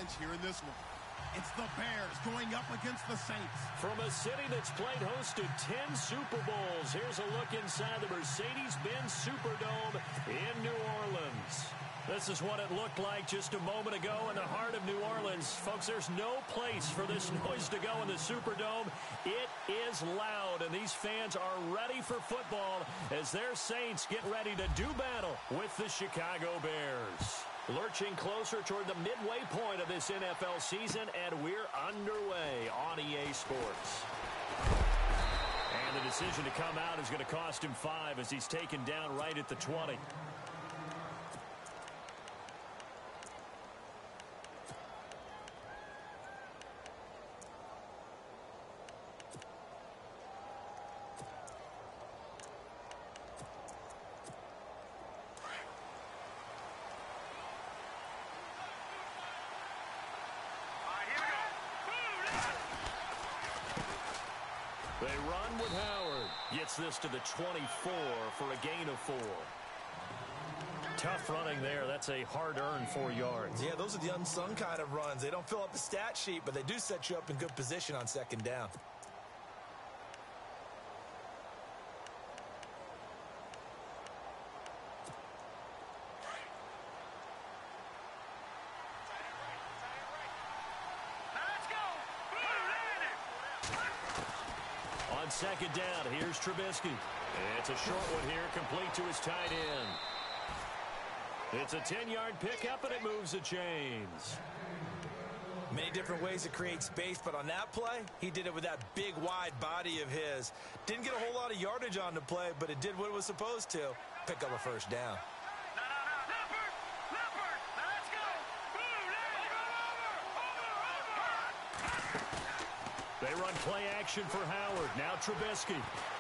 challenge here in this one. It's the Bears going up against the Saints. From a city that's played host to 10 Super Bowls, here's a look inside the Mercedes-Benz Superdome in New Orleans. This is what it looked like just a moment ago in the heart of New Orleans. Folks, there's no place for this noise to go in the Superdome. It is loud, and these fans are ready for football as their Saints get ready to do battle with the Chicago Bears. Lurching closer toward the midway point of this NFL season, and we're underway on EA Sports. And the decision to come out is going to cost him 5 as he's taken down right at the 20. They run with Howard. Gets this to the 24 for a gain of 4. Tough running there. That's a hard-earned 4 yards. Yeah, those are the unsung kind of runs. They don't fill up the stat sheet, but they do set you up in good position on second down. On second down, here's Trubisky. It's a short one here, complete to his tight end. It's a 10-yard pickup, and it moves the chains. Many different ways to create space, but on that play, he did it with that big, wide body of his. Didn't get a whole lot of yardage on the play, but it did what it was supposed to. Pick up a first down. They run play action for Howard. Now Trubisky.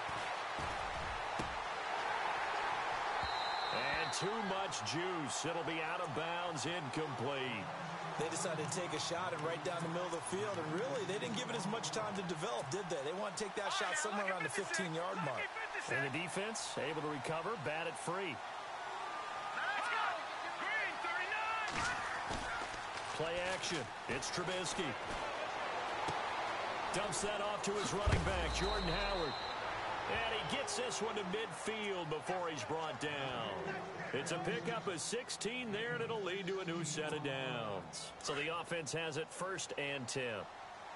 And too much juice. It'll be out of bounds, incomplete. They decided to take a shot and right down the middle of the field, and really, they didn't give it as much time to develop, did they? They want to take that shot somewhere around the 15-yard mark. And the defense able to recover, bat it free. Play action. It's Trubisky. Dumps that off to his running back, Jordan Howard. And he gets this one to midfield before he's brought down. It's a pickup of 16 there, and it'll lead to a new set of downs. So the offense has it 1st and 10.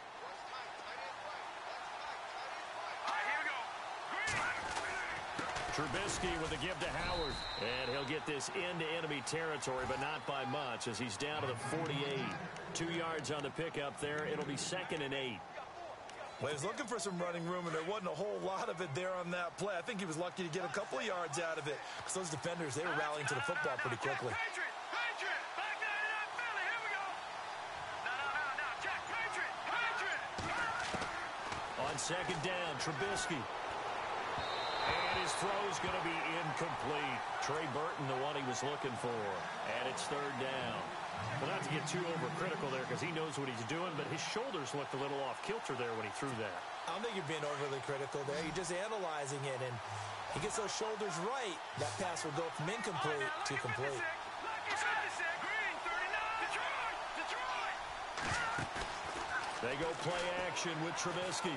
Trubisky with a give to Howard. And he'll get this into enemy territory, but not by much as he's down to the 48. 2 yards on the pickup there. It'll be 2nd and 8. Well, he was looking for some running room, and there wasn't a whole lot of it there on that play. I think he was lucky to get a couple of yards out of it because those defenders, they were rallying to the football pretty quickly. On second down, Trubisky. And his throw's going to be incomplete. Trey Burton, the one he was looking for. And it's 3rd down. Well, not to get too overcritical there because he knows what he's doing, but his shoulders looked a little off kilter there when he threw that. I don't think you're being overly critical there. You're just analyzing it, and he gets those shoulders right. That pass will go from incomplete to complete. They go play action with Trubisky.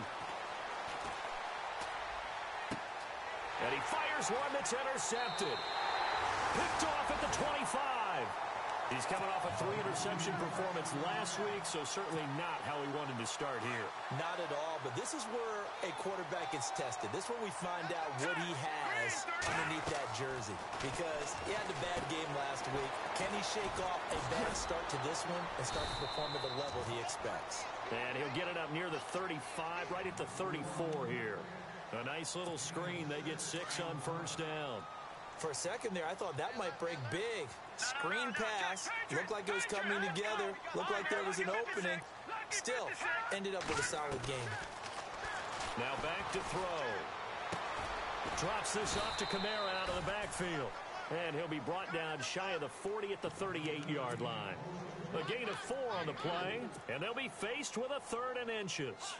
And he fires one that's intercepted. Picked off at the 25. He's coming off a 3-interception performance last week, so certainly not how he wanted to start here. Not at all, but this is where a quarterback gets tested. This is where we find out what he has underneath that jersey. Because he had a bad game last week. Can he shake off a bad start to this one and start to perform at the level he expects? And he'll get it up near the 35, right at the 34 here. A nice little screen. They get 6 on 1st down. For a second there, I thought that might break big. Screen pass. Looked like it was coming together. Looked like there was an opening. Still, ended up with a solid game. Now back to throw. Drops this off to Kamara out of the backfield. And he'll be brought down shy of the 40 at the 38-yard line. A gain of 4 on the play, and they'll be faced with a 3rd and inches.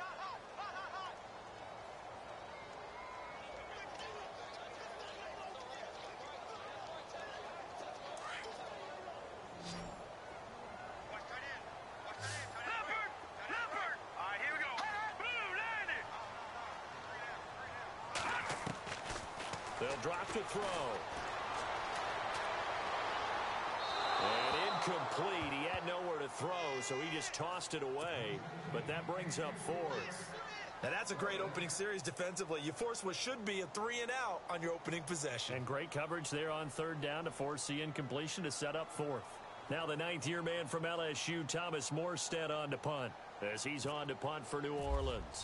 drop to throw. And incomplete. He had nowhere to throw, so he just tossed it away. But that brings up fourth. Now, that's a great opening series defensively. You force what should be a 3-and-out on your opening possession. And great coverage there on third down to force the incompletion to set up fourth. Now the ninth-year man from LSU, Thomas Morstead, on to punt, as he's on to punt for New Orleans.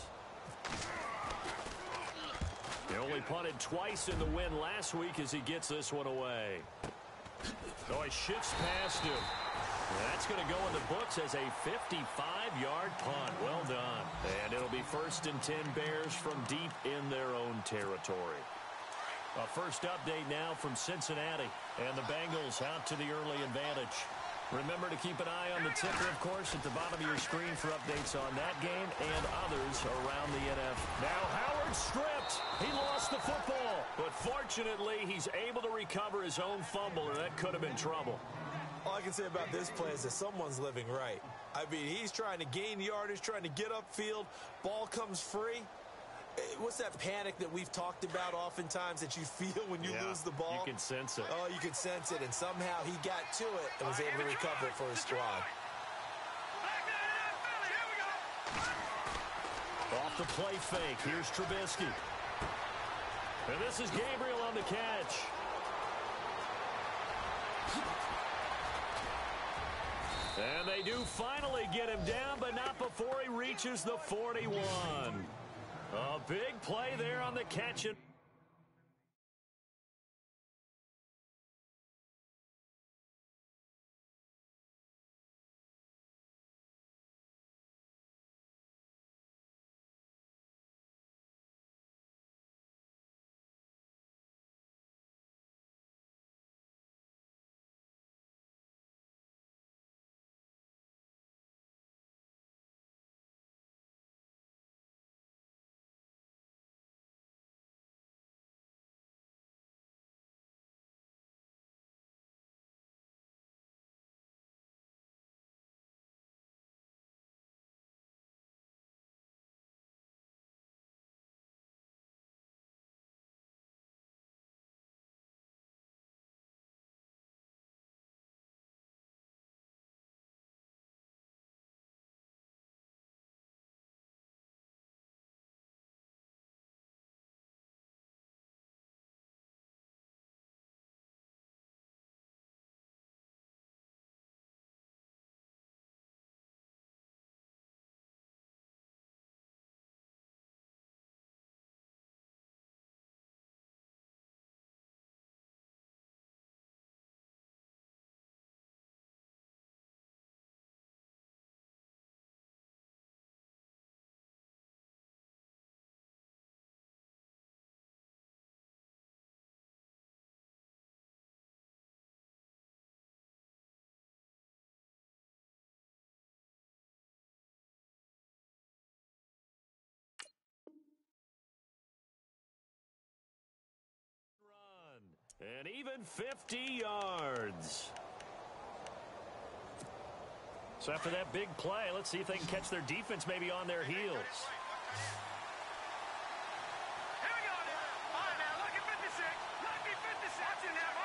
He only punted twice in the win last week as he gets this one away. So he shifts past him. That's going to go in the books as a 55-yard punt. Well done. And it'll be 1st and 10 Bears from deep in their own territory. A first update now from Cincinnati. And the Bengals out to the early advantage. Remember to keep an eye on the ticker, of course, at the bottom of your screen for updates on that game and others around the NFL. Now Howard stripped. He lost the football. But fortunately, he's able to recover his own fumble, or that could have been trouble. All I can say about this play is that someone's living right. I mean, he's trying to gain yardage, trying to get upfield. Ball comes free. What's that panic that we've talked about oftentimes that you feel when you lose the ball? You can sense it. Oh, you can sense it, and somehow he got to it and was able to recover it for his squad. Off the play fake. Here's Trubisky. And this is Gabriel on the catch. And they do finally get him down, but not before he reaches the 41. A big play there on the catch. And even 50 yards. So after that big play, let's see if they can catch their defense maybe on their heels. Here we go. All right, now, lucky 56. Lucky 56. That's in there.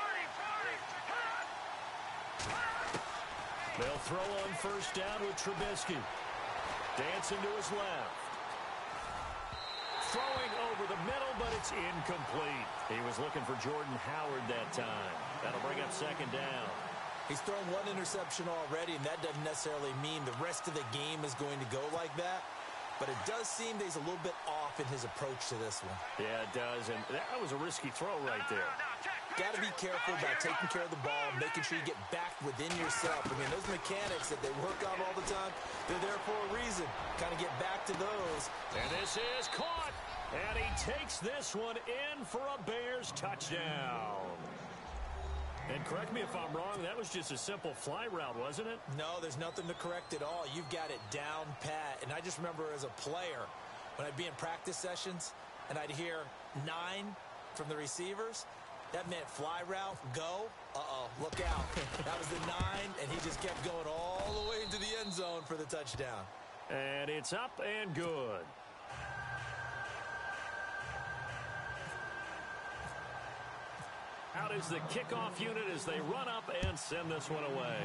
Marty. They'll throw on first down with Trubisky. Dancing to his left. Throwing over the middle, but it's incomplete. He was looking for Jordan Howard that time. That'll bring up second down. He's thrown one interception already, and that doesn't necessarily mean the rest of the game is going to go like that. But it does seem that he's a little bit off in his approach to this one. Yeah, it does, and that was a risky throw right there. Got to be careful about taking care of the ball, making sure you get back within yourself. I mean, those mechanics that they work on all the time, they're there for a reason. Kind of get back to those. And this is caught. And he takes this one in for a Bears touchdown. And correct me if I'm wrong, that was just a simple fly route, wasn't it? No, there's nothing to correct at all. You've got it down pat. And I just remember as a player, when I'd be in practice sessions and I'd hear 9 from the receivers, that meant fly route, go. Uh-oh, look out. That was the 9, and he just kept going all the way into the end zone for the touchdown. And it's up and good. Out is the kickoff unit as they run up and send this one away.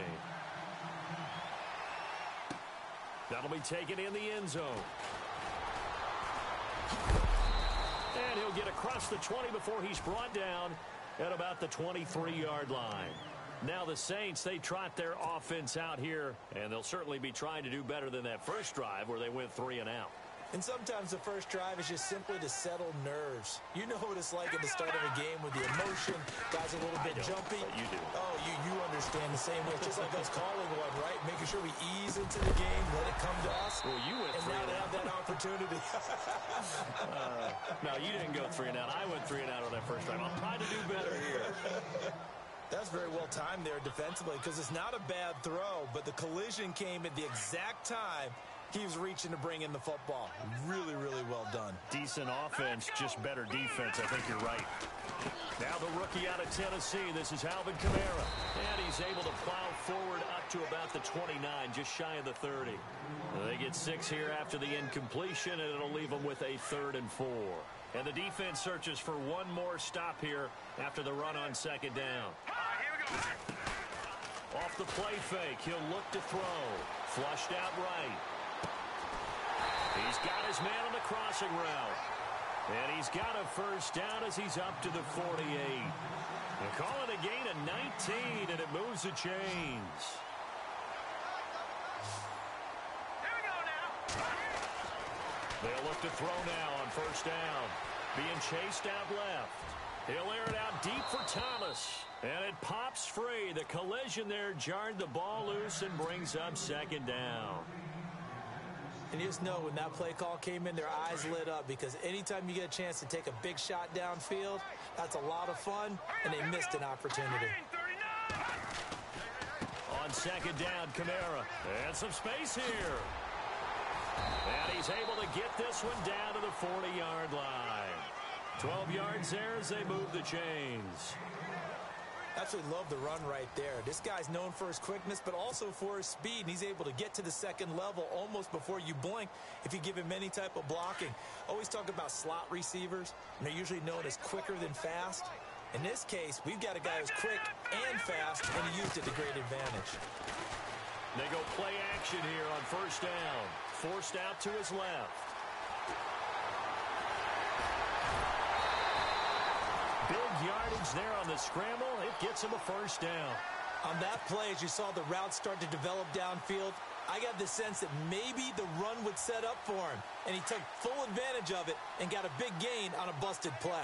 That'll be taken in the end zone. And he'll get across the 20 before he's brought down at about the 23-yard line. Now the Saints, they trot their offense out here, and they'll certainly be trying to do better than that first drive where they went 3 and out. And sometimes the first drive is just simply to settle nerves. You know what it's like at the start of a game with the emotion. Guys a little bit jumpy. But you do. Oh, you understand the same way. It's just like us calling one, right? Making sure we ease into the game, let it come to us. Well, you went 3 and now and they out. have that opportunity. No, you didn't go 3 and out. I went 3 and out on that first drive. I'll try to do better here. That's very well timed there defensively because it's not a bad throw, but the collision came at the exact time he was reaching to bring in the football. Really, really well done. Decent offense, just better defense. I think you're right. Now the rookie out of Tennessee. This is Alvin Kamara. And he's able to plow forward up to about the 29, just shy of the 30. They get 6 here after the incompletion, and it'll leave them with a 3rd and 4. And the defense searches for one more stop here after the run on 2nd down. Here we go. Off the play fake, he'll look to throw. Flushed out right. He's got his man on the crossing route. And he's got a first down as he's up to the 48. They call it a gain of 19, and it moves the chains. Here we go now. They'll look to throw now on 1st down. Being chased out left. He'll air it out deep for Thomas. And it pops free. The collision there jarred the ball loose and brings up 2nd down. And you just know when that play call came in, their eyes lit up because anytime you get a chance to take a big shot downfield, that's a lot of fun, and they missed an opportunity. 39. On 2nd down, Kamara. And some space here. And he's able to get this one down to the 40-yard line. 12 yards there as they move the chains. Absolutely love the run right there. This guy's known for his quickness, but also for his speed. And he's able to get to the 2nd level almost before you blink if you give him any type of blocking. Always talk about slot receivers, and they're usually known as quicker than fast. In this case, we've got a guy who's quick and fast, and he used it to great advantage. They go play action here on 1st down. Forced out to his left. Big yardage there on the scramble. It gets him a 1st down. On that play, as you saw the route start to develop downfield, I got the sense that maybe the run would set up for him. And he took full advantage of it and got a big gain on a busted play.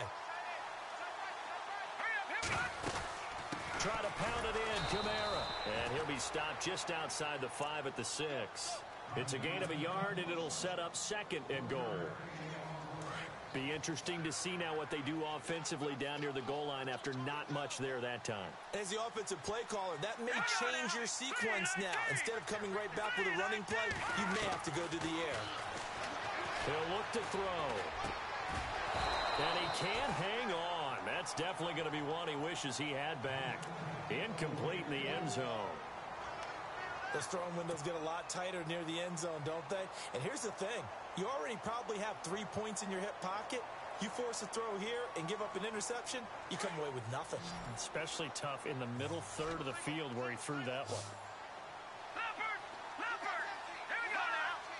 Try to pound it in, Kamara. And he'll be stopped just outside the 5 at the 6. It's a gain of a yard, and it'll set up 2nd and goal. Be interesting to see now what they do offensively down near the goal line after not much there that time. As the offensive play caller, that may change your sequence now. Instead of coming right back with a running play, you may have to go to the air. He'll look to throw. And he can't hang on. That's definitely going to be one he wishes he had back. Incomplete in the end zone. Those throwing windows get a lot tighter near the end zone, don't they? And here's the thing. You already probably have 3 points in your hip pocket. You force a throw here and give up an interception, you come away with nothing. Especially tough in the middle third of the field where he threw that one. Leopard, here we go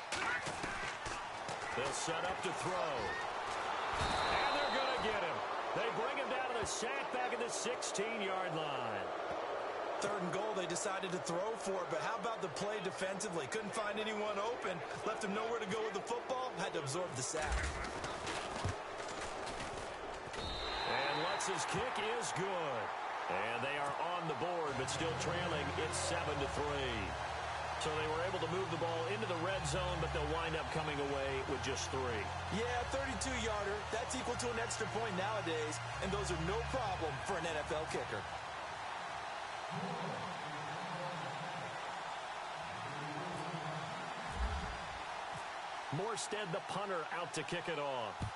now. They'll set up to throw. And they're going to get him. They bring him down to the sack back at the 16-yard line. 3rd and goal, they decided to throw for it, but how about the play defensively? Couldn't find anyone open, left him nowhere to go with the football, had to absorb the sack. And Lutz's kick is good. And they are on the board, but still trailing. It's 7-3. So they were able to move the ball into the red zone, but they'll wind up coming away with just 3. Yeah, 32-yarder. That's equal to an extra point nowadays, and those are no problem for an NFL kicker. Morstead, the punter, out to kick it off.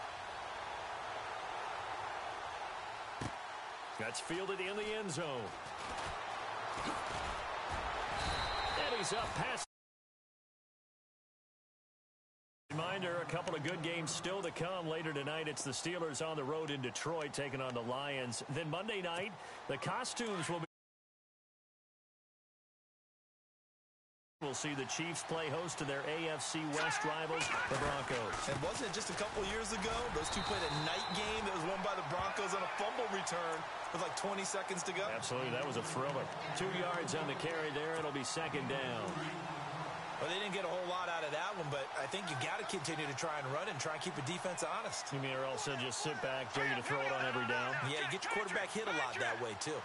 That's fielded in the end zone. And he's up past. Reminder, a couple of good games still to come later tonight. It's the Steelers on the road in Detroit taking on the Lions. Then Monday night, the costumes will be. We'll see the Chiefs play host to their AFC West rivals, the Broncos. And wasn't it just a couple years ago, those two played a night game that was won by the Broncos on a fumble return with like 20 seconds to go? Absolutely, that was a thriller. 2 yards on the carry there. It'll be second down. Well, they didn't get a whole lot out of that one, but I think you got to continue to try and run and try and keep the defense honest. You mean, or else they'll just sit back, dare you to throw it on every down? Yeah, you get your quarterback hit a lot that way, too.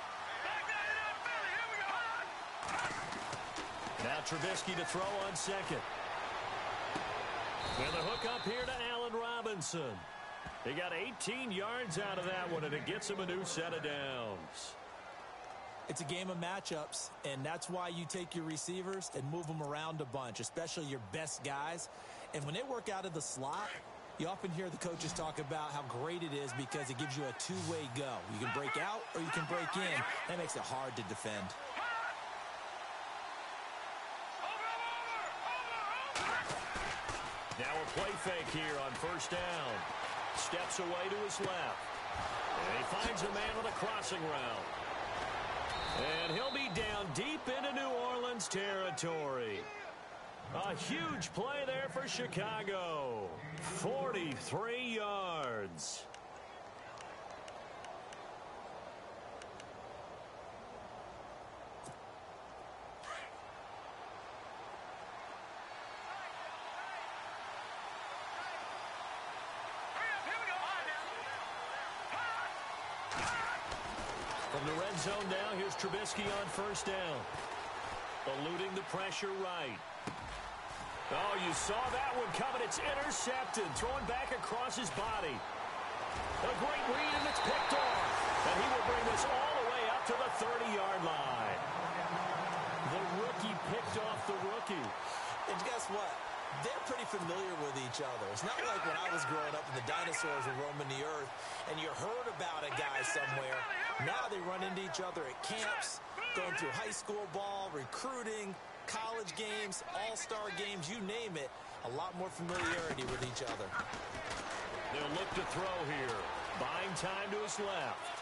Now Trubisky to throw on second. And the hook up here to Allen Robinson. He got 18 yards out of that one, and it gets him a new set of downs. It's a game of matchups, and that's why you take your receivers and move them around a bunch, especially your best guys. And when they work out of the slot, you often hear the coaches talk about how great it is because it gives you a two-way go. You can break out or you can break in. That makes it hard to defend. Now a play fake here on first down. Steps away to his left. And he finds a man with a crossing route. And he'll be down deep into New Orleans territory. A huge play there for Chicago. 43 yards. From the red zone now, here's Trubisky on first down. Eluding the pressure right. Oh, you saw that one coming. It's intercepted. Throwing back across his body. A great read, and it's picked off. And he will bring this all the way up to the 30-yard line. The rookie picked off the rookie. And guess what? They're pretty familiar with each other. It's not like when I was growing up and the dinosaurs were roaming the earth and you heard about a guy somewhere. Now they run into each other at camps, going through high school ball, recruiting, college games, all-star games, you name it. A lot more familiarity with each other. They'll look to throw here. Buying time to his left.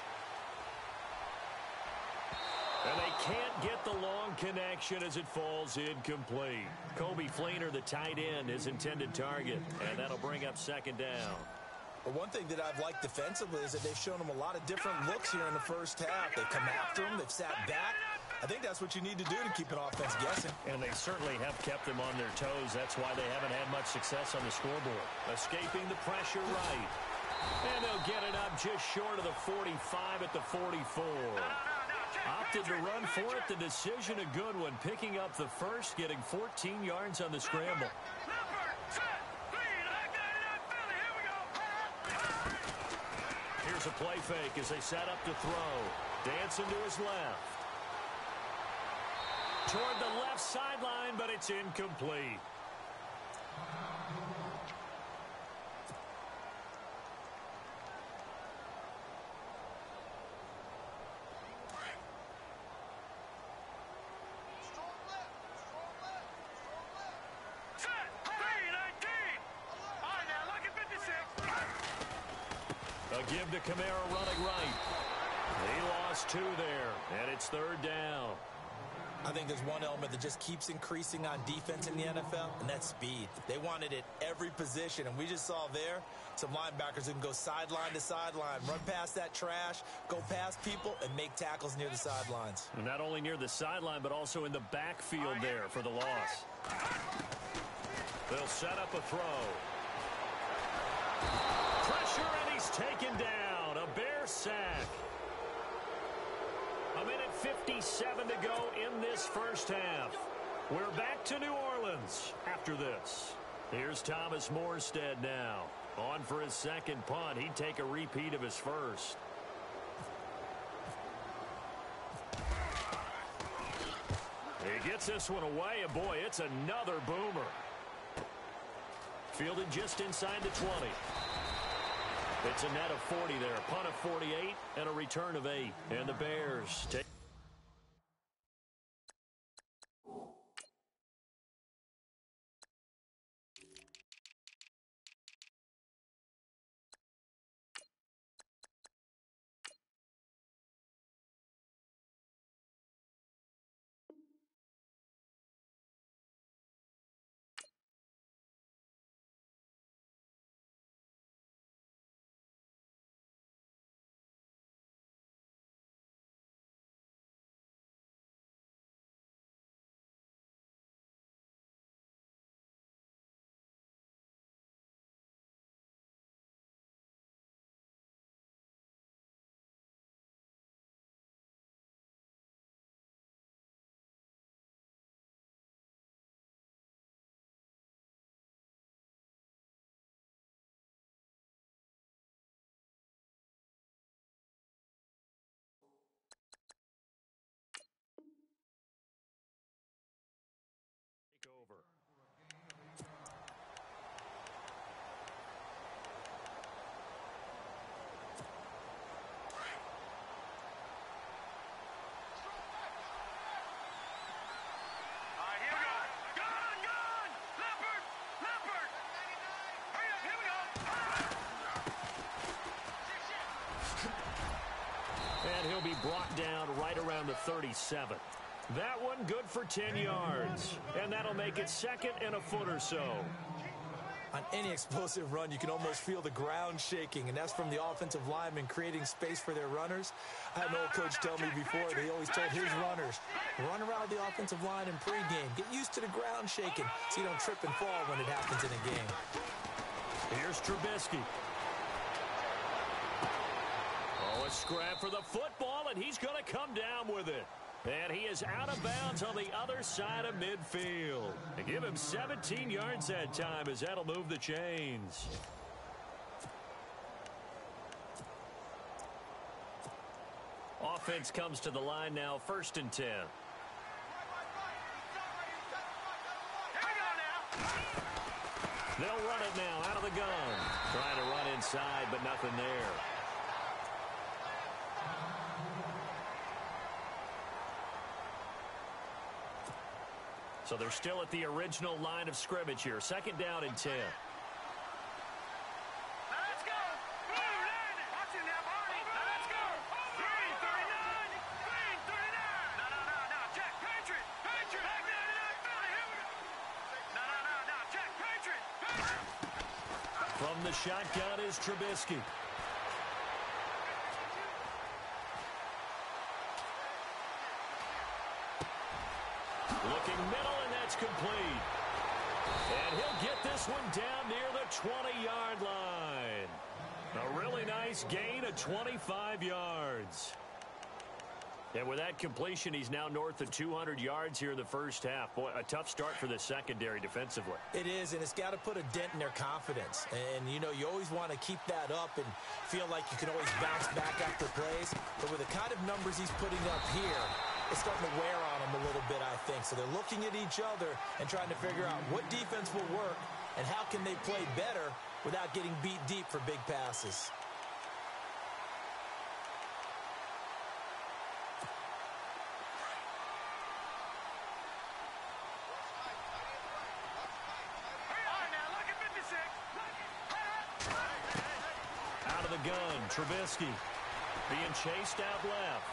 And they can't get the long connection as it falls incomplete. Kobe Fleener, the tight end, his intended target. And that'll bring up second down. But one thing that I've liked defensively is that they've shown them a lot of different looks here in the first half. They come after them. They've sat back. I think that's what you need to do to keep an offense guessing. And they certainly have kept them on their toes. That's why they haven't had much success on the scoreboard. Escaping the pressure right. And they'll get it up just short of the 45 at the 44. Opted to run for it. The decision a good one. Picking up the first, getting 14 yards on the scramble. Here's a play fake as they set up to throw. Dancing to his left. Toward the left sideline, but it's incomplete. A give to Kamara running right. He lost 2 there, and it's third down. I think there's one element that just keeps increasing on defense in the NFL, and that's speed. They want it at every position, and we just saw there some linebackers who can go sideline to sideline, run past that trash, go past people, and make tackles near the sidelines. And not only near the sideline, but also in the backfield there for the loss. They'll set up a throw. Pressure, and he's taken down. A Bear sack. A minute 57 to go in this first half. We're back to New Orleans after this. Here's Thomas Morstead now. On for his second punt. He'd take a repeat of his first. He gets this one away, and boy, it's another boomer. Fielded just inside the 20. It's a net of 40 there. A punt of 48 and a return of 8. And the Bears take And he'll be brought down right around the 37. That one good for 10 yards. And that'll make it second and a foot or so. On any explosive run, you can almost feel the ground shaking, and that's from the offensive linemen creating space for their runners. I had an old coach tell me before, they always told his runners, run around the offensive line in pregame. Get used to the ground shaking so you don't trip and fall when it happens in a game. Here's Trubisky. Oh, a scrap for the football, and he's going to come down with it. And he is out of bounds on the other side of midfield. They give him 17 yards that time as that'll move the chains. Offense comes to the line now, 1st and 10. They'll run it now out of the gun. Trying to run inside, but nothing there. So they're still at the original line of scrimmage here. 2nd down and 10. Let's go. Watch it now, Barney. Let's go. Green 39. Green 39. No. Jack Patriot. Patriot. Back 99. No. Jack Patriot. From the shotgun is Trubisky. Looking middle, and that's complete. And he'll get this one down near the 20-yard line. A really nice gain of 25 yards. And with that completion, he's now north of 200 yards here in the first half. Boy, a tough start for the secondary defensively. It is, and it's got to put a dent in their confidence. And, you know, you always want to keep that up and feel like you can always bounce back after plays. But with the kind of numbers he's putting up here, it's starting to wear on them a little bit, I think. So they're looking at each other and trying to figure out what defense will work and how can they play better without getting beat deep for big passes. Out of the gun, Trubisky being chased out left.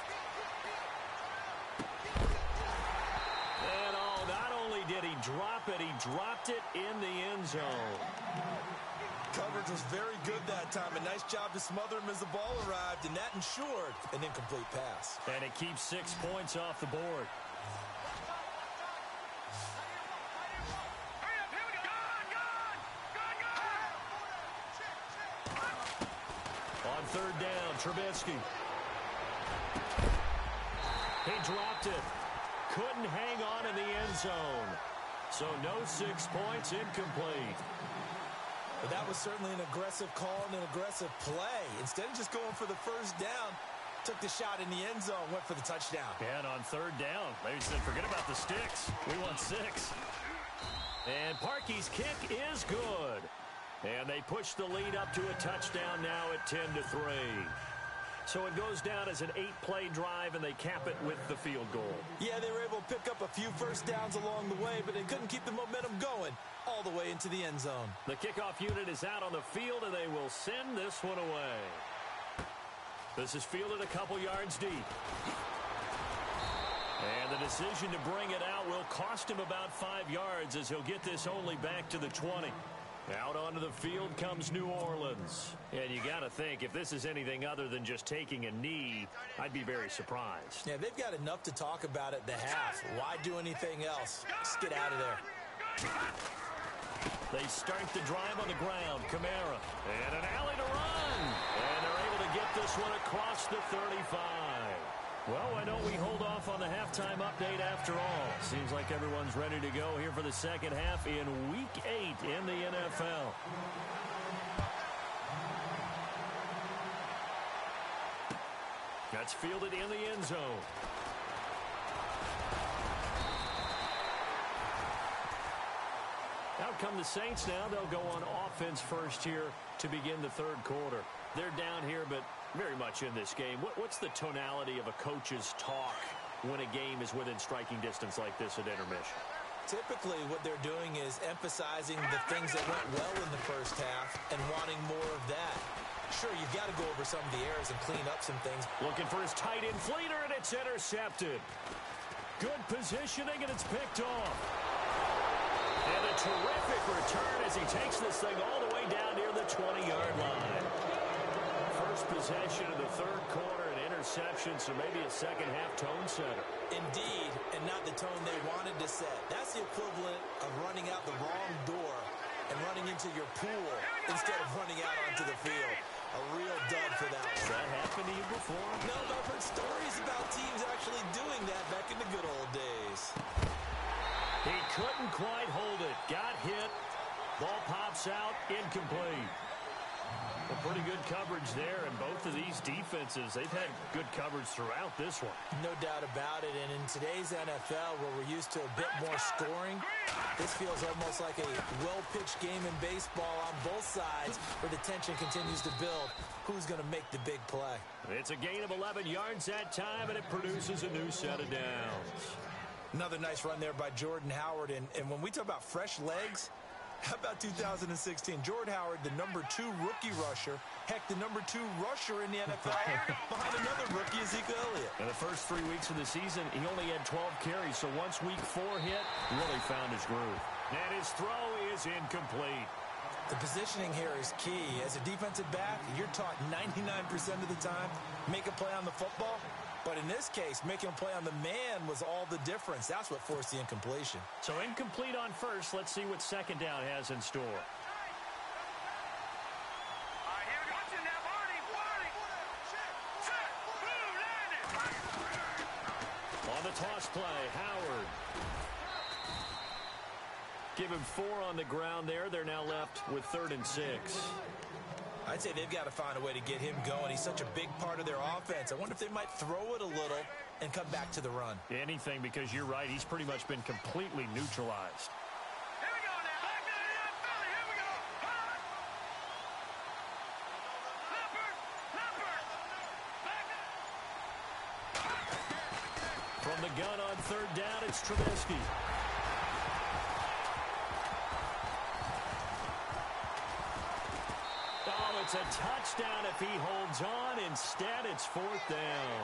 And not only did he drop it, he dropped it in the end zone. Coverage was very good that time. A nice job to smother him as the ball arrived, and that ensured an incomplete pass. And it keeps 6 points off the board. On 3rd down, Trubisky. He dropped it. Couldn't hang on in the end zone. So no 6 points, incomplete. But that was certainly an aggressive call and an aggressive play. Instead of just going for the 1st down, took the shot in the end zone, went for the touchdown. And on 3rd down, they said, forget about the sticks. We want 6. And Parkey's kick is good. And they push the lead up to a touchdown now at 10-3. So it goes down as an 8-play drive, and they cap it with the field goal. Yeah, they were able to pick up a few 1st downs along the way, but they couldn't keep the momentum going all the way into the end zone. The kickoff unit is out on the field, and they will send this one away. This is fielded a couple yards deep. And the decision to bring it out will cost him about 5 yards as he'll get this only back to the 20. Out onto the field comes New Orleans. And you got to think, if this is anything other than just taking a knee, I'd be very surprised. Yeah, they've got enough to talk about at the half. Why do anything else? Just get out of there. They start the drive on the ground. Kamara. And an alley to run. And they're able to get this one across the 35. Well, why don't we hold off on the halftime update after all? Seems like everyone's ready to go here for the second half in Week 8 in the NFL. That's fielded in the end zone. Out come the Saints now. They'll go on offense first here to begin the 3rd quarter. They're down here, but very much in this game. What's the tonality of a coach's talk when a game is within striking distance like this at intermission? Typically, what they're doing is emphasizing the things that went well in the first half and wanting more of that. Sure, you've got to go over some of the errors and clean up some things. Looking for his tight end Fleener, and it's intercepted. Good positioning, and it's picked off. And a terrific return as he takes this thing all the way down near the 20-yard line. First possession of the third quarter, an interception, so maybe a second-half tone setter. Indeed, and not the tone they wanted to set. That's the equivalent of running out the wrong door and running into your pool instead of running out onto the field. A real dud for that one. Has that happened to you before? No, but I've heard stories about teams actually doing that back in the good old days. He couldn't quite hold it. Got hit. Ball pops out. Incomplete. A pretty good coverage there, and both of these defenses, they've had good coverage throughout this one. No doubt about it, and in today's NFL, where we're used to a bit more scoring, this feels almost like a well-pitched game in baseball on both sides, where the tension continues to build. Who's going to make the big play? It's a gain of 11 yards that time, and it produces a new set of downs. Another nice run there by Jordan Howard, and when we talk about fresh legs, how about 2016? Jordan Howard, the number 2 rookie rusher. Heck, the number 2 rusher in the NFL behind another rookie, Ezekiel Elliott. In the first 3 weeks of the season, he only had 12 carries, so once week 4 hit, really found his groove. And his throw is incomplete. The positioning here is key. As a defensive back, you're taught 99% of the time, make a play on the football. But in this case, making a play on the man was all the difference. That's what forced the incompletion. So incomplete on first. Let's see what second down has in store. On the toss play, Howard. Give him 4 on the ground there. They're now left with 3rd and 6. I'd say they've got to find a way to get him going. He's such a big part of their offense. I wonder if they might throw it a little and come back to the run. Anything, because you're right. He's pretty much been completely neutralized. Here we go now. Back to the Philly. Here we go. Leopard. Back. From the gun on 3rd down, it's Trubisky. It's a touchdown if he holds on. Instead, it's 4th down.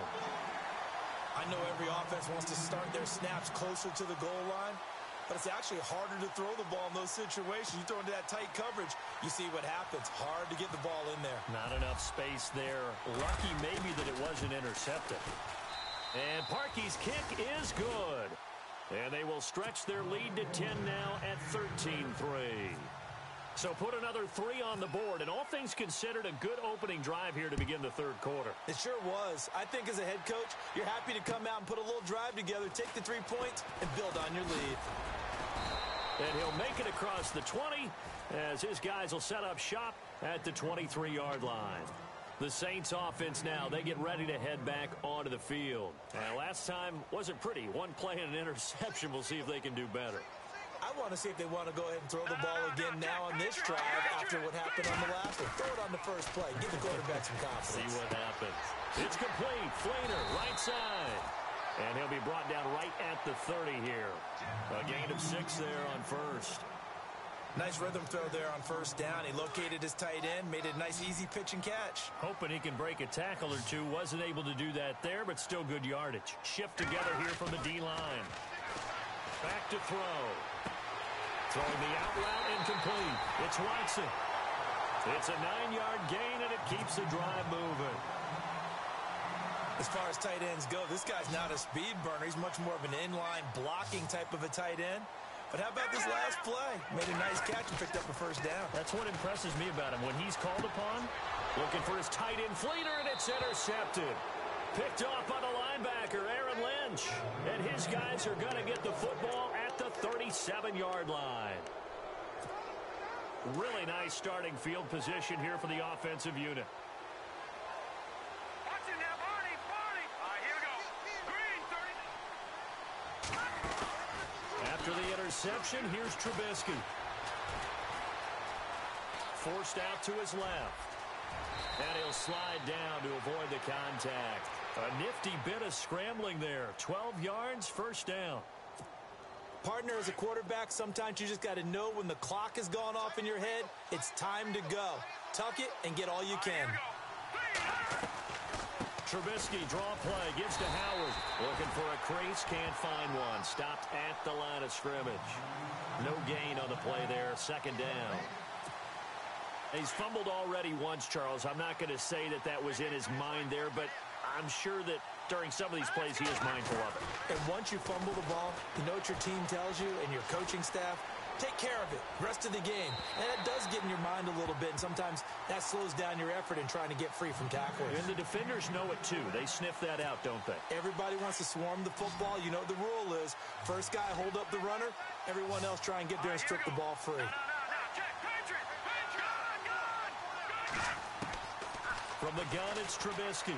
I know every offense wants to start their snaps closer to the goal line, but it's actually harder to throw the ball in those situations. You throw into that tight coverage, you see what happens. Hard to get the ball in there. Not enough space there. Lucky maybe that it wasn't intercepted. And Parkey's kick is good. And they will stretch their lead to 10 now at 13-3. So put another 3 on the board, and all things considered, a good opening drive here to begin the 3rd quarter. It sure was. I think as a head coach, you're happy to come out and put a little drive together, take the 3 points, and build on your lead. And he'll make it across the 20 as his guys will set up shop at the 23-yard line. The Saints offense now, they get ready to head back onto the field. And last time wasn't pretty. One play and an interception. We'll see if they can do better. I want to see if they want to go ahead and throw the ball again now on this drive after what happened on the last one. Throw it on the first play. Give the quarterback some confidence. See what happens. It's complete. Fleener, right side. And he'll be brought down right at the 30 here. A gain of 6 there on first. Nice rhythm throw there on first down. He located his tight end, made it a nice easy pitch and catch. Hoping he can break a tackle or two. Wasn't able to do that there, but still good yardage. Shift together here from the D-line. Back to throw. Throwing the out route incomplete. It's Watson. It's a 9-yard gain, and it keeps the drive moving. As far as tight ends go, this guy's not a speed burner. He's much more of an inline blocking type of a tight end. But how about this last play? Made a nice catch and picked up a first down. That's what impresses me about him. When he's called upon, looking for his tight end Fleener, and it's intercepted. Picked off by the linebacker, Aaron Lynch. And his guys are going to get the football at the 37-yard line. Really nice starting field position here for the offensive unit. Watch it now, Barney. All right, here we go. Green, 30. After the interception, here's Trubisky. Forced out to his left. And he'll slide down to avoid the contact. A nifty bit of scrambling there. 12 yards, first down. Partner, as a quarterback, sometimes you just got to know when the clock has gone off in your head, it's time to go. Tuck it and get all you can. Trubisky, draw play, gives to Howard. Looking for a crease, can't find one. Stopped at the line of scrimmage. No gain on the play there, second down. He's fumbled already once, Charles. I'm not going to say that that was in his mind there, but I'm sure that during some of these plays he is mindful of it. And once you fumble the ball, you know what your team tells you and your coaching staff? Take care of it, rest of the game. And it does get in your mind a little bit, and sometimes that slows down your effort in trying to get free from tackles. And the defenders know it too. They sniff that out, don't they? Everybody wants to swarm the football. You know what the rule is. First guy hold up the runner, everyone else try and get there and strip the ball free. From the gun, it's Trubisky.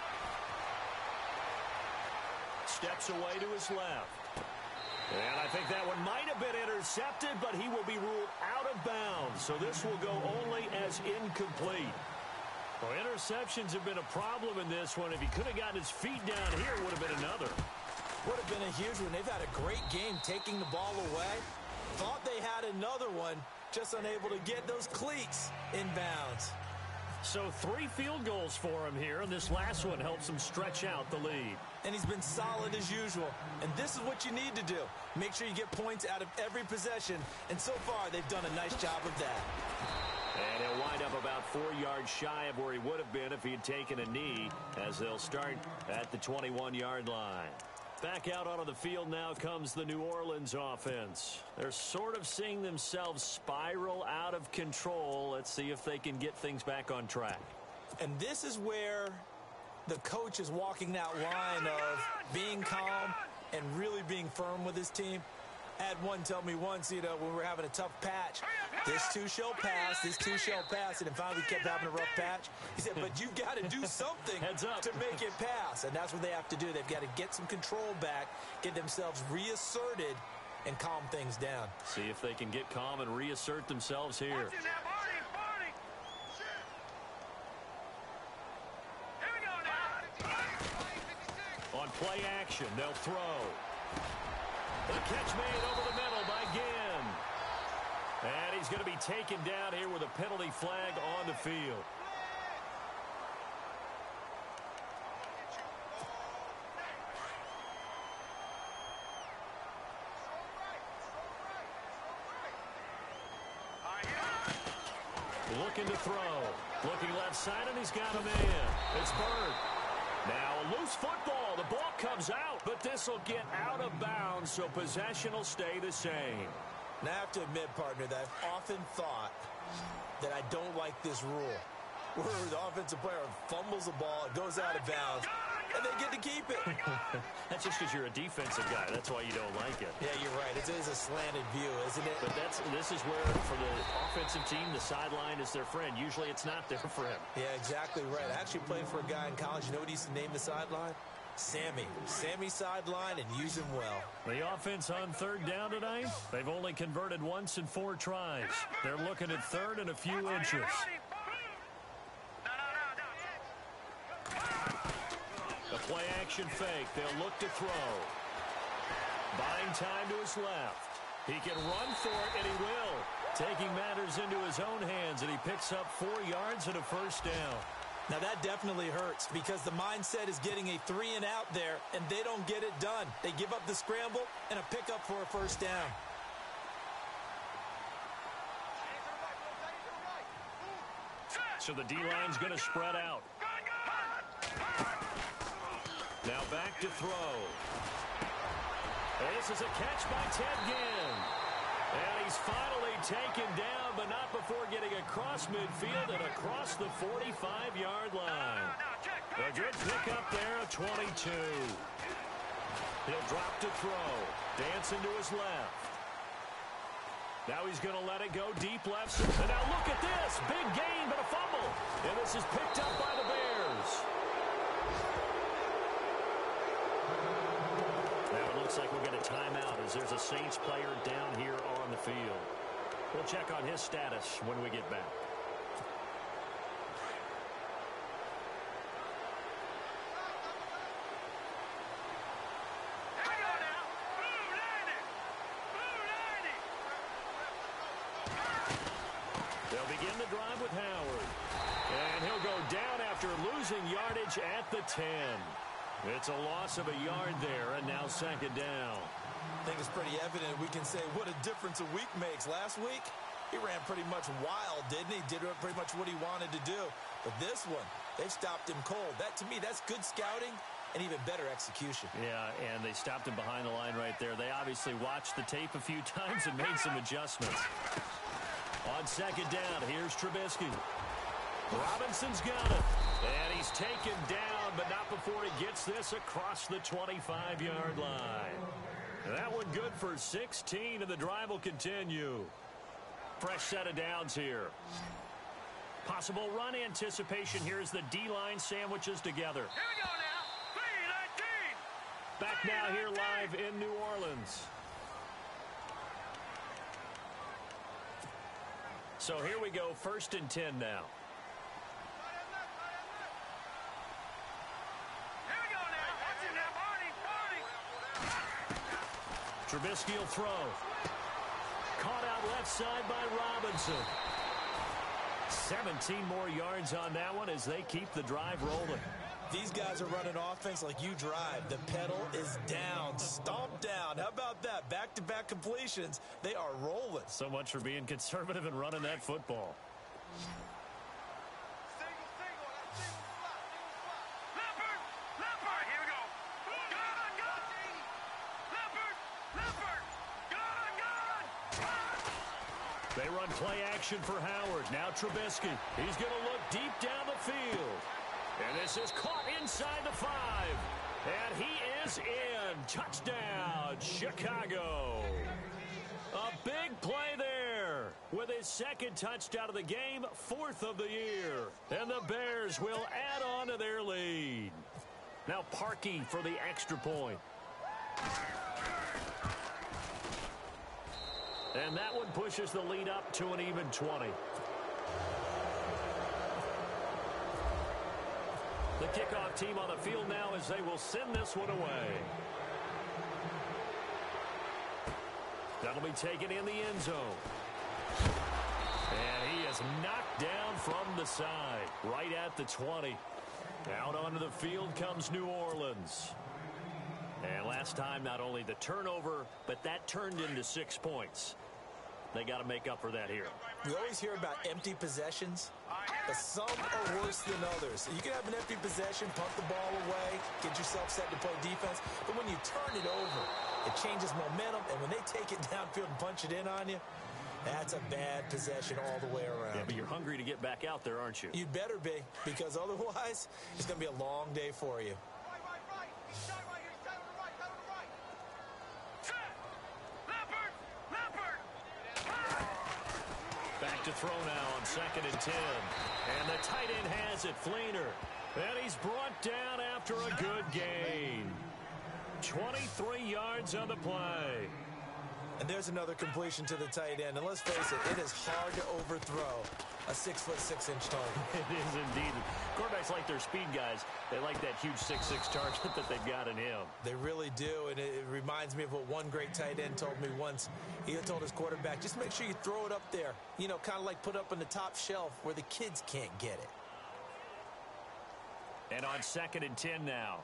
Steps away to his left. And I think that one might have been intercepted, but he will be ruled out of bounds. So this will go only as incomplete. Well, interceptions have been a problem in this one. If he could have gotten his feet down here, it would have been another. Would have been a huge one. They've had a great game taking the ball away. Thought they had another one, just unable to get those cleats in bounds. So 3 field goals for him here, and this last one helps him stretch out the lead. And he's been solid as usual. And this is what you need to do. Make sure you get points out of every possession. And so far, they've done a nice job of that. And he'll wind up about 4 yards shy of where he would have been if he had taken a knee, as they'll start at the 21-yard line. Back out onto the field now comes the New Orleans offense. They're sort of seeing themselves spiral out of control. Let's see if they can get things back on track. And this is where the coach is walking that line of being calm and really being firm with his team. I had one tell me once, when we were having a tough patch, this too shall pass, this too shall pass, and then finally we kept having a rough patch. He said, but you've got to do something to make it pass, and that's what they have to do. They've got to get some control back, get themselves reasserted, and calm things down. See if they can get calm and reassert themselves here. On play action, they'll throw. The catch made over the middle by Ginn. And he's going to be taken down here with a penalty flag on the field. Looking to throw. Looking left side, and he's got a man. It's Bird. Now a loose football. The ball comes out, but this will get out of bounds, so possession will stay the same. And I have to admit, partner, that I've often thought that I don't like this rule, where the offensive player fumbles the ball, it goes out of bounds, and they get to keep it. That's just because you're a defensive guy. That's why you don't like it. Yeah, you're right. It is a slanted view, isn't it? But this is where, for the offensive team, the sideline is their friend. Usually it's not there for him. Yeah, exactly right. I actually played for a guy in college. You know what he used to name the sideline? Sammy. Sammy sideline, and use him well. The offense on third down tonight, they've only converted once in 4 tries. They're looking at third and a few inches. The play action fake. They'll look to throw. Buying time to his left. He can run for it, and he will. Taking matters into his own hands, and he picks up 4 yards and a first down. Now that definitely hurts because the mindset is getting a 3-and-out there, and they don't get it done. They give up the scramble and a pickup for a first down. So the D-line's going to spread out. Now back to throw. This is a catch by Ted Ginn. And he's finally taken down, but not before getting across midfield and across the 45-yard line. A good pick up there at 22. He'll drop to throw. Dancing to his left. Now he's going to let it go deep left. And now look at this. Big gain, but a fumble. And this is picked up by the Bears. Now it looks like we'll get a timeout as there's a Saints player down here on the field. We'll check on his status when we get back. after losing yardage at the 10. It's a loss of a yard there, and now second down. I think it's pretty evident we can say what a difference a week makes. Last week, he ran pretty much wild, didn't he? Did pretty much what he wanted to do. But this one, they've stopped him cold. That, to me, that's good scouting and even better execution. Yeah, and they stopped him behind the line right there. They obviously watched the tape a few times and made some adjustments. On second down, here's Trubisky. Robinson's got it. And he's taken down, but not before he gets this across the 25-yard line. That one good for 16, and the drive will continue. Fresh set of downs here. Possible run anticipation here as the D-line sandwiches together. Here we go now. 3-19. Back now here live in New Orleans. So here we go, 1st and 10 now. Here we go now. Watch it now, Barney. Trubisky will throw. Caught out left side by Robinson. 17 more yards on that one as they keep the drive rolling. These guys are running offense like you drive. The pedal is down, stomped down. How about that? Back-to-back completions. They are rolling. So much for being conservative and running that football. Leopard, here we go. Leopard. They run play action for Howard. Now Trubisky. He's going to look deep down the field. And this is caught inside the 5. And he is in. Touchdown, Chicago. A big play there with his 2nd touchdown of the game, 4th of the year. And the Bears will add on to their lead. Now Parkey for the extra point. And that one pushes the lead up to an even 20. The kickoff team on the field now as they will send this one away. That'll be taken in the end zone. And he is knocked down from the side, right at the 20. Out onto the field comes New Orleans. And last time, not only the turnover, but that turned into 6 points. They got to make up for that here. We always hear about empty possessions, but some are worse than others. You can have an empty possession, punt the ball away, get yourself set to play defense, but when you turn it over, it changes momentum, and when they take it downfield and punch it in on you, that's a bad possession all the way around. Yeah, but you're hungry to get back out there, aren't you? You'd better be, because otherwise, it's going to be a long day for you. Right. He's shot right here. He's down on the right. Set. Leopard. Back to throw now on 2nd and 10. And the tight end has it, Fleener. And he's brought down after a good gain. 23 yards on the play. And there's another completion to the tight end. And let's face it, it is hard to overthrow a 6'6" target. It is indeed. Quarterbacks like their speed guys. They like that huge 6'6" target that they've got in him. They really do, and it reminds me of what one great tight end told me once. He told his quarterback, just make sure you throw it up there. You know, kind of like put up on the top shelf where the kids can't get it. And on 2nd and 10 now.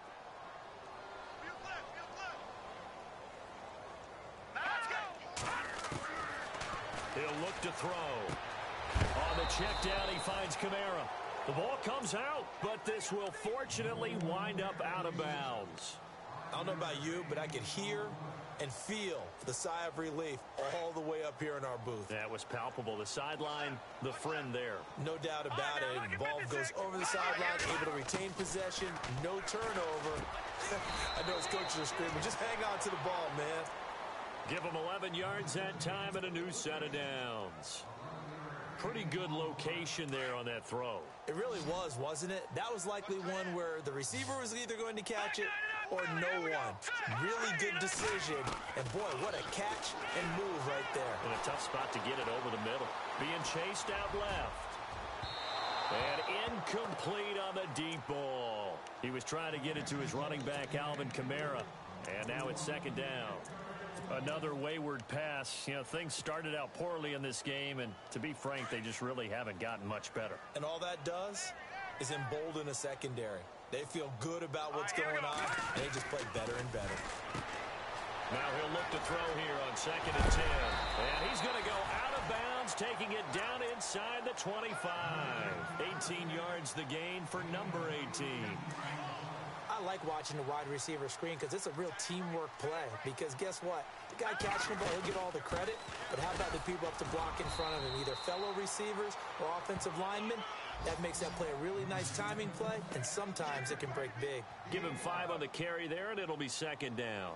He'll look to throw. On the check down, he finds Kamara. The ball comes out, but this will fortunately wind up out of bounds. I don't know about you, but I could hear and feel the sigh of relief all the way up here in our booth. That was palpable. The sideline, the friend there. No doubt about it. Ball goes over the sideline, able to retain possession, no turnover. I know his coaches are screaming, just hang on to the ball, man. Give him 11 yards that time and a new set of downs. Pretty good location there on that throw. It really was, wasn't it? That was likely one where the receiver was either going to catch it or no one. Really good decision. And boy, what a catch and move right there. And a tough spot to get it over the middle. Being chased out left. And incomplete on the deep ball. He was trying to get it to his running back, Alvin Kamara. And now it's 2nd down. Another wayward pass. You know, things started out poorly in this game, and to be frank, they just really haven't gotten much better. And all that does, is embolden a secondary. They feel good about what's going on, and they just play better and better. Now he'll look to throw here on 2nd and 10. And he's going to go out of bounds, taking it down inside the 25. 18 yards the gain for number 18. I like watching the wide receiver screen because it's a real teamwork play. Because guess what? The guy catching the ball, he'll get all the credit. But how about the people up to block in front of him, either fellow receivers or offensive linemen? That makes that play a really nice timing play, and sometimes it can break big. Give him 5 on the carry there, and it'll be 2nd down.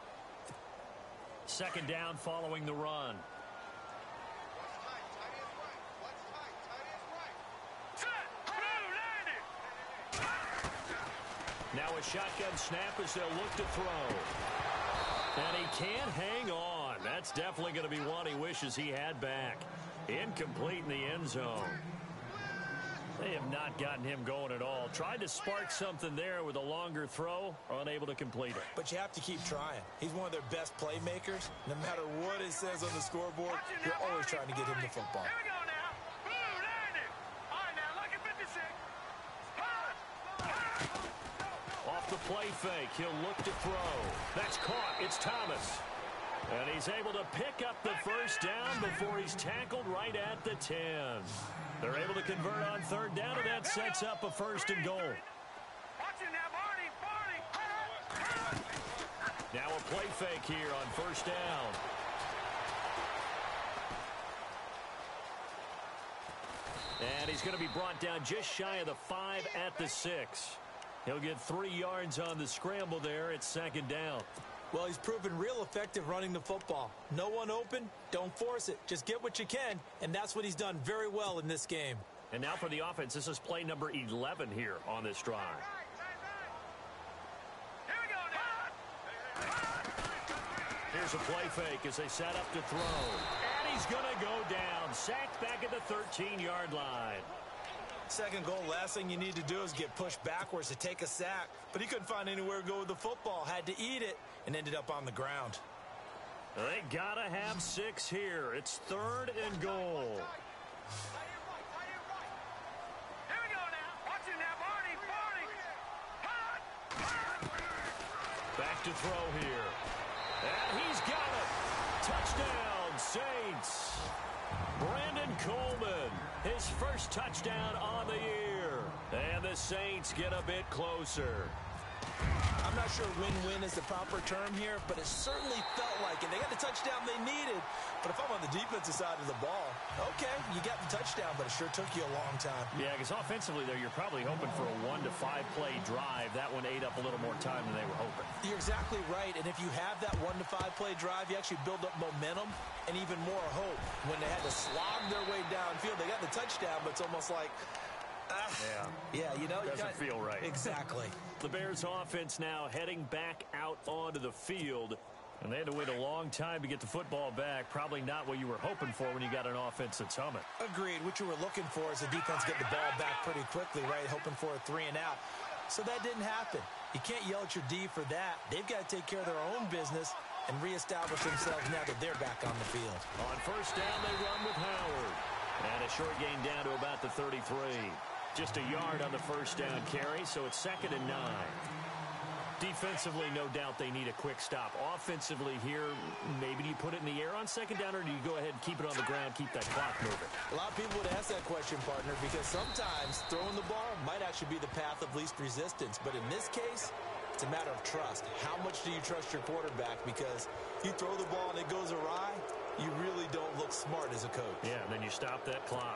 2nd down following the run. Now a shotgun snap as they'll look to throw. And he can't hang on. That's definitely going to be one he wishes he had back. Incomplete in the end zone. They have not gotten him going at all. Tried to spark something there with a longer throw, unable to complete it. But you have to keep trying. He's one of their best playmakers. No matter what it says on the scoreboard, you're always trying to get him the football. Here we go now. Blue, landing. All right, now, look at 56. Off the play fake, he'll look to throw. That's caught. It's Thomas. And he's able to pick up the first down before he's tackled right at the 10. They're able to convert on 3rd down, and that sets up a 1st and goal. Watch it now, Barney. Now a play fake here on 1st down. And he's going to be brought down just shy of the 5 at the 6. He'll get 3 yards on the scramble there at 2nd down. Well, he's proven real effective running the football. No one open, don't force it. Just get what you can, and that's what he's done very well in this game. And now for the offense, this is play number 11 here on this drive. Here we go now. Here's a play fake as they set up to throw. And he's going to go down. Sacked back at the 13-yard line. 2nd goal, last thing you need to do is get pushed backwards to take a sack. But he couldn't find anywhere to go with the football. Had to eat it and ended up on the ground. They got to have 6 here. It's 3rd and goal. Here we go now. Watch it now, Barney. Back to throw here. And he's got it. Touchdown, Saints. Brandon Coleman, his first touchdown on the year. And the Saints get a bit closer. I'm not sure win-win is the proper term here, but it certainly felt like it. They got the touchdown they needed. But if I'm on the defensive side of the ball, okay, you got the touchdown, but it sure took you a long time. Yeah, because offensively, though, you're probably hoping for a 1 to 5 play drive. That one ate up a little more time than they were hoping. You're exactly right, and if you have that 1 to 5 play drive, you actually build up momentum and even more hope. When they had to slog their way downfield, they got the touchdown, but it's almost like, yeah, you know, doesn't feel right. Exactly. The Bears offense now heading back out onto the field. And they had to wait a long time to get the football back. Probably not what you were hoping for when you got an offense that's humming. Agreed. What you were looking for is the defense get the ball back pretty quickly, right? Hoping for a 3 and out. So that didn't happen. You can't yell at your D for that. They've got to take care of their own business and reestablish themselves now that they're back on the field. On 1st down, they run with Howard. And a short gain down to about the 33. Just a yard on the 1st down carry, so it's 2nd and 9. Defensively, no doubt they need a quick stop. Offensively here, maybe do you put it in the air on 2nd down, or do you go ahead and keep it on the ground, keep that clock moving? A lot of people would ask that question, partner, because sometimes throwing the ball might actually be the path of least resistance. But in this case, it's a matter of trust. How much do you trust your quarterback? Because you throw the ball and it goes awry, you really don't look smart as a coach. Yeah, and then you stop that clock.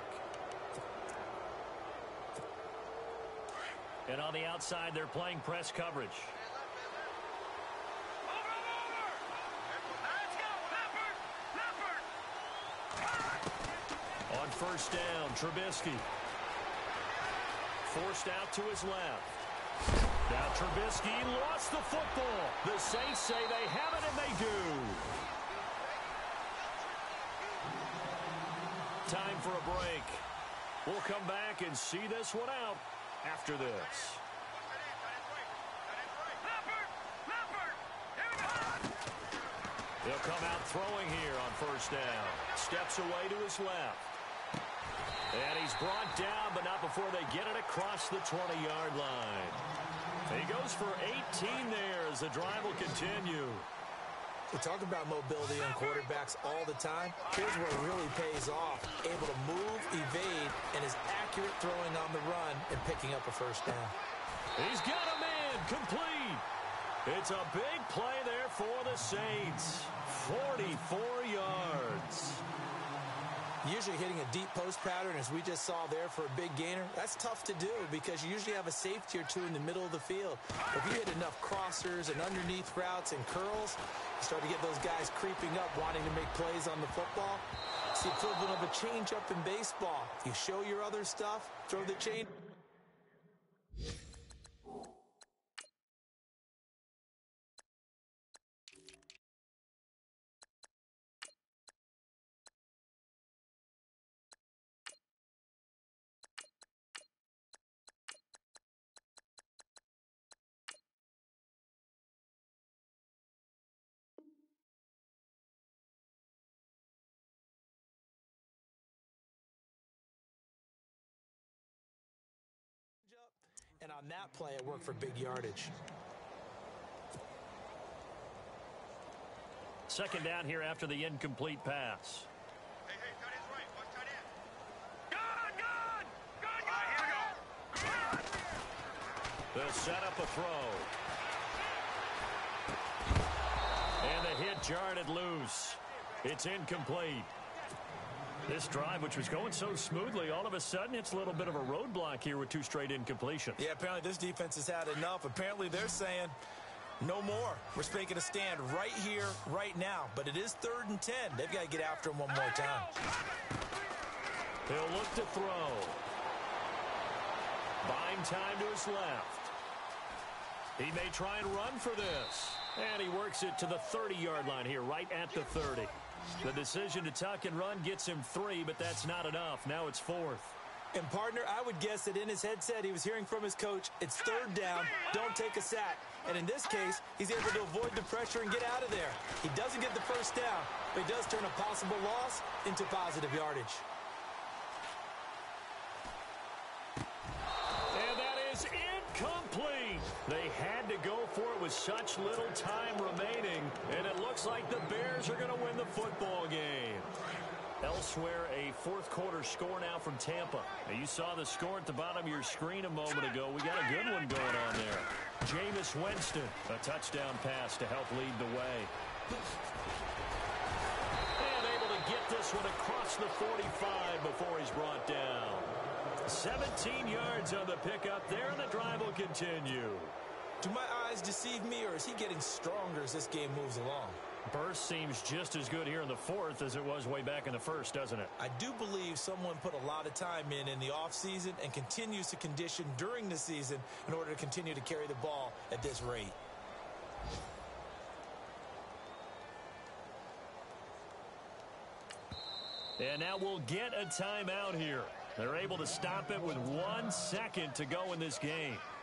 And on the outside, they're playing press coverage. On 1st down, Trubisky. Forced out to his left. Now Trubisky lost the football. The Saints say they have it, and they do. Time for a break. We'll come back and see this one out after this. He'll come out throwing here on 1st down. Steps away to his left. And he's brought down, but not before they get it across the 20-yard line. He goes for 18 there as the drive will continue. We talk about mobility on quarterbacks all the time. Here's where it really pays off. Able to move, evade, and is accurate throwing on the run and picking up a first down. He's got a man complete. It's a big play there for the Saints. 44 yards. Usually hitting a deep post pattern, as we just saw there for a big gainer, that's tough to do because you usually have a safety or two in the middle of the field. If you hit enough crossers and underneath routes and curls, you start to get those guys creeping up, wanting to make plays on the football. It's the equivalent of a change-up in baseball. You show your other stuff, throw the change. And on that play, it worked for big yardage. Second down here after the incomplete pass. Hey, got his right. Watch tight end. Gun! Here we go. They'll set up a throw. And the hit jarred it loose. It's incomplete. This drive, which was going so smoothly, all of a sudden it's a little bit of a roadblock here with two straight incompletions. Yeah, apparently this defense has had enough. Apparently they're saying no more. We're making a stand right here, right now. But it is 3rd and 10. They've got to get after him one more time. He'll look to throw. Buying time to his left. He may try and run for this. And he works it to the 30-yard line here, right at the 30. The decision to tuck and run gets him 3, but that's not enough. Now it's 4th. And, partner, I would guess that in his headset he was hearing from his coach, it's 3rd down, don't take a sack. And in this case, he's able to avoid the pressure and get out of there. He doesn't get the first down, but he does turn a possible loss into positive yardage. And that is incomplete. They had to go for it with such little time remaining, and it looks like the Bears are going to win the football game. Elsewhere, a fourth quarter score now from Tampa. Now, you saw the score at the bottom of your screen a moment ago. We got a good one going on there. Jameis Winston, a touchdown pass to help lead the way. And able to get this one across the 45 before he's brought down. 17 yards on the pickup there, and the drive will continue. Do my eyes deceive me, or is he getting stronger as this game moves along? Burst seems just as good here in the 4th as it was way back in the 1st, doesn't it? I do believe someone put a lot of time in the offseason and continues to condition during the season in order to continue to carry the ball at this rate. And now we'll get a timeout here. They're able to stop it with 1 second to go in this game.